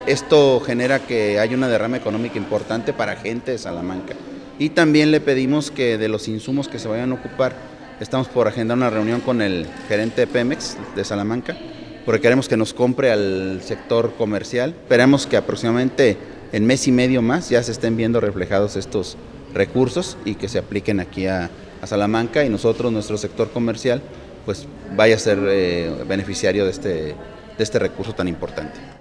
Esto genera que haya una derrama económica importante para gente de Salamanca. Y también le pedimos que de los insumos que se vayan a ocupar, estamos por agendar una reunión con el gerente de Pemex de Salamanca, porque queremos que nos compre al sector comercial. Esperamos que aproximadamente en mes y medio más ya se estén viendo reflejados estos recursos y que se apliquen aquí a Salamanca, y nosotros, nuestro sector comercial, pues vaya a ser beneficiario de este recurso tan importante.